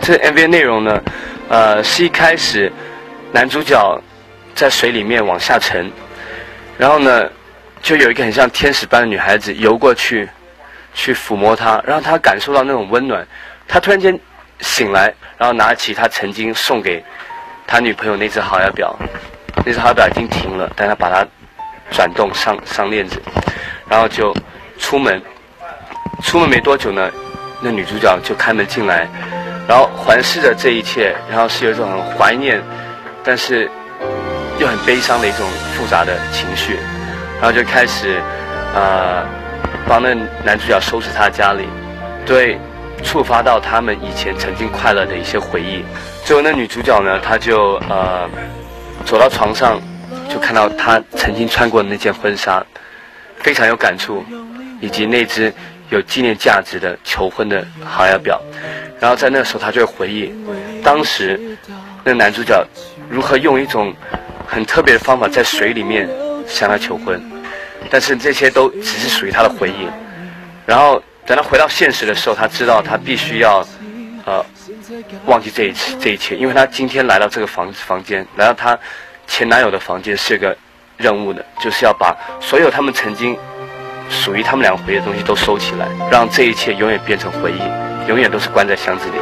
这 MV 内容呢，是一开始男主角在水里面往下沉，然后呢，就有一个很像天使般的女孩子游过去，去抚摸他，让他感受到那种温暖。他突然间醒来，然后拿起他曾经送给他女朋友那只好牙表，那只好牙表已经停了，但他把它转动上链子，然后就出门没多久呢，那女主角就开门进来，然后环视着这一切，然后是有一种很怀念，但是又很悲伤的一种复杂的情绪，然后就开始帮那男主角收拾他的家里，对，触发到他们以前曾经快乐的一些回忆。最后那女主角呢，她就走到床上，就看到她曾经穿过的那件婚纱，非常有感触，以及那只有纪念价值的求婚的好牙表。然后在那时候，她就会回忆当时那男主角如何用一种很特别的方法在水里面向她求婚，但是这些都只是属于她的回忆。然后等她回到现实的时候，她知道她必须要忘记这一切，因为她今天来到这个房间，来到她前男友的房间是个任务的，就是要把所有他们曾经属于他们两个回忆的东西都收起来，让这一切永远变成回忆，永远都是关在箱子里。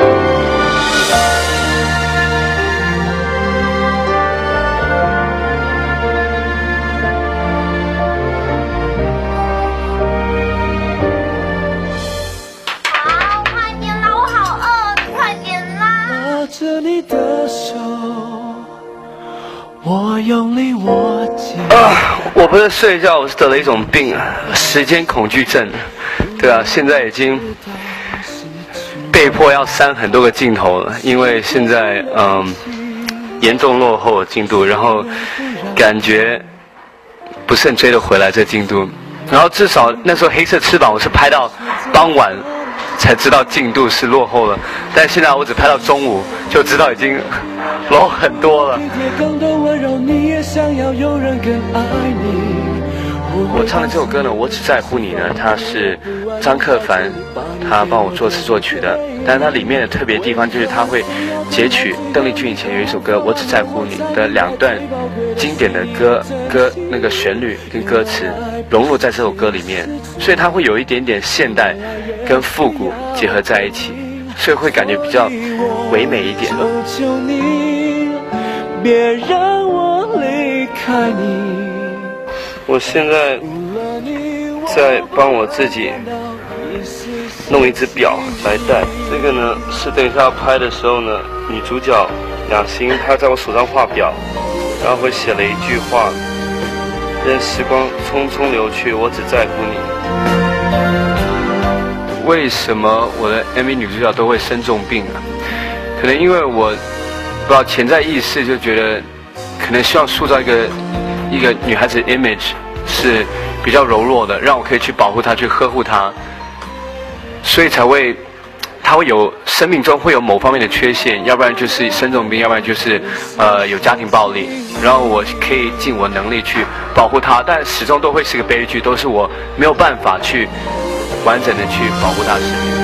好，快点啦，我好饿，快点啦！ 握着你的手，我用力握紧。 我不是睡觉，我是得了一种病啊，时间恐惧症。对啊，现在已经被迫要删很多个镜头了，因为现在严重落后进度，然后感觉不是很追得回来这进度。然后至少那时候黑色翅膀我是拍到傍晚才知道进度是落后了，但现在我只拍到中午就知道已经落很多了。我唱的这首歌呢，我只在乎你呢，它是张克帆他帮我作词作曲的，但是它里面的特别地方就是他会截取邓丽君以前有一首歌《我只在乎你》的两段经典的歌那个旋律跟歌词融入在这首歌里面，所以它会有一点点现代跟复古结合在一起，所以会感觉比较唯美一点。 求你别让我离开你。 我现在在帮我自己弄一只表来戴，这个呢是等一下要拍的时候呢，女主角两心她在我手上画表，然后会写了一句话：任时光匆匆流去，我只在乎你。为什么我的 MV 女主角都会生重病啊？可能因为我不知道潜在意识就觉得，可能希望塑造一个女孩子的 image 是比较柔弱的，让我可以去保护她，去呵护她，所以才会她会有生命中会有某方面的缺陷，要不然就是生重病，要不然就是有家庭暴力，然后我可以尽我能力去保护她，但始终都会是个悲剧，都是我没有办法去完整的去保护她的生命。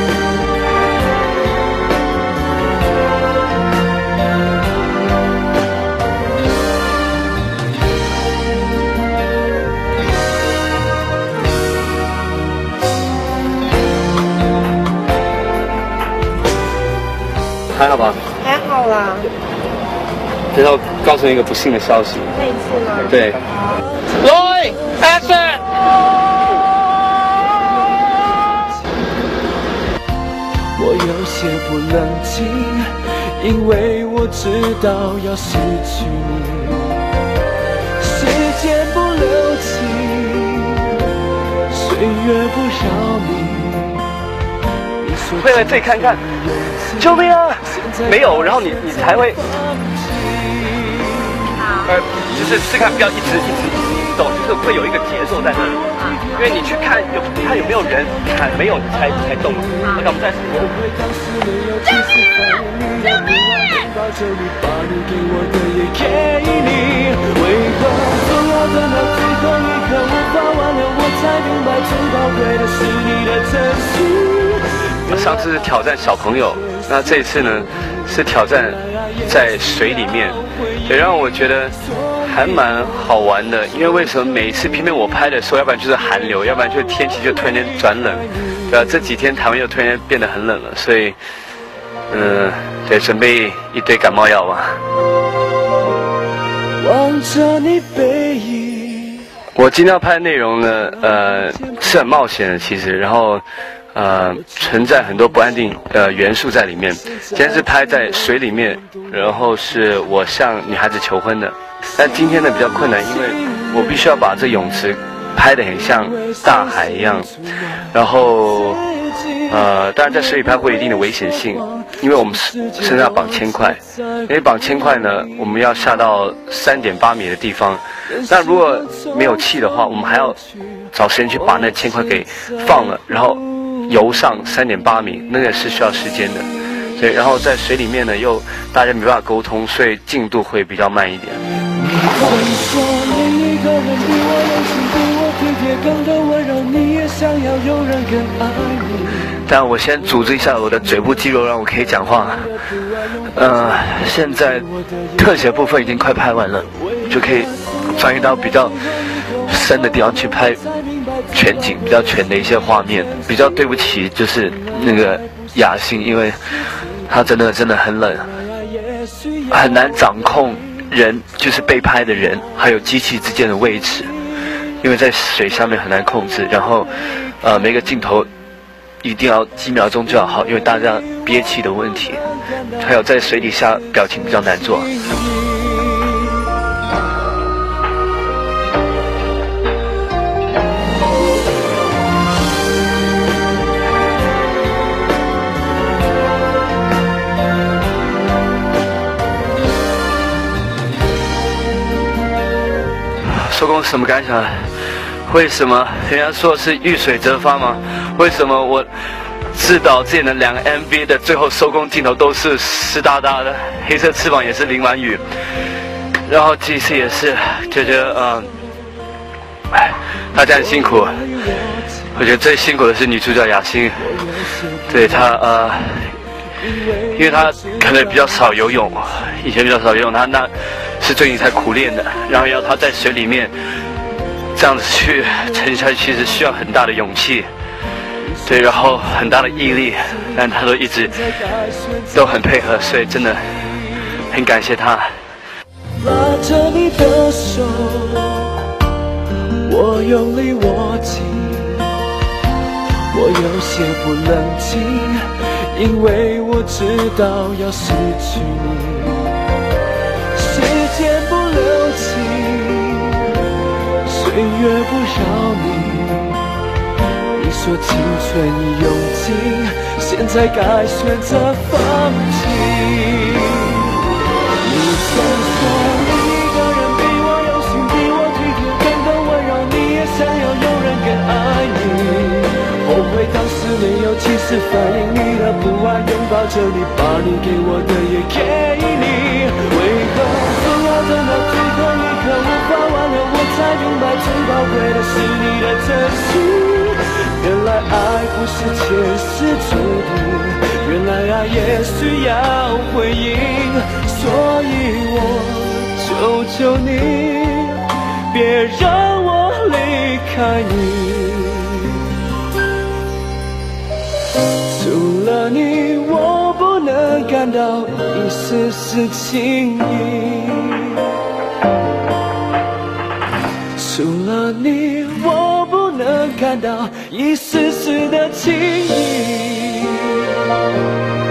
还好吧？ 还好啦。 等下我告诉你一个不幸的消息。 那一次吗？ 对。 Roy Action！ 我有些不冷静，因为我知道要失去你。时间不留情，岁月不饶你。 会来这里看看。救命啊！没有，然后你才会，就是试看，不要一直动，就是会有一个节奏在那里。因为你去看看有没有人，看没有你才动。那我们再试一次。 救命！ 上次是挑战小朋友那这一次呢，是挑战在水里面，也让我觉得还蛮好玩的。因为为什么每一次偏偏我拍的时候，要不然就是寒流，要不然就是天气就突然间转冷，对吧？这几天台湾又突然间变得很冷了，所以，对，准备一堆感冒药吧。 望着你背影。 我今天要拍的内容呢，是很冒险的，其实，然后。存在很多不安定元素在里面。今天是拍在水里面，然后是我向女孩子求婚的。但今天呢比较困难，因为我必须要把这泳池拍得很像大海一样。然后当然在水里拍会有一定的危险性，因为我们身上要绑铅块，因为绑铅块呢，我们要下到3.8米的地方。那如果没有气的话，我们还要找时间去把那铅块给放了，然后游上3.8米，那个是需要时间的。所以，然后在水里面呢，又大家没办法沟通，所以进度会比较慢一点。但我先组织一下我的嘴部肌肉，让我可以讲话。现在特写部分已经快拍完了，就可以转移到比较深的地方去拍全景，比较全的一些画面。比较对不起，就是那个雅欣，因为他真的很冷，很难掌控人，就是被拍的人还有机器之间的位置，因为在水下面很难控制。然后每个镜头一定要几秒钟就要好，因为大家憋气的问题，还有在水底下表情比较难做。收工什么感想？为什么人家说是遇水则发吗？为什么我自导自演的2个 MV 的最后收工镜头都是湿哒哒的？黑色翅膀也是淋完雨，然后这一次也是就觉得大家很辛苦。我觉得最辛苦的是女主角雅欣，对她因为她可能比较少游泳，以前比较少游泳，她那是最近才苦练的，然后要她在水里面这样子去沉下去，其实需要很大的勇气，对，然后很大的毅力，但她都一直都很配合，所以真的很感谢她。 拉着你的手，我用力握紧，我有些不冷静，因为我知道要失去你。时间不留情，岁月不饶你。你说青春已用尽，现在该选择放弃。你曾说你一个人比我有心，比我体贴，更懂温柔，你也想要有人更爱你。后悔当时没有及时反应，你的不安拥抱着你，把你给我的也给你。为何总要等到最后一刻无法挽留，我才明白最宝贵的是你的真心。原来爱不是前世注定，原来爱也需要回应，所以我求求你，别让我离开你。除了你，我不能感到一丝丝情意。除了你，我不能感到一丝丝的情意。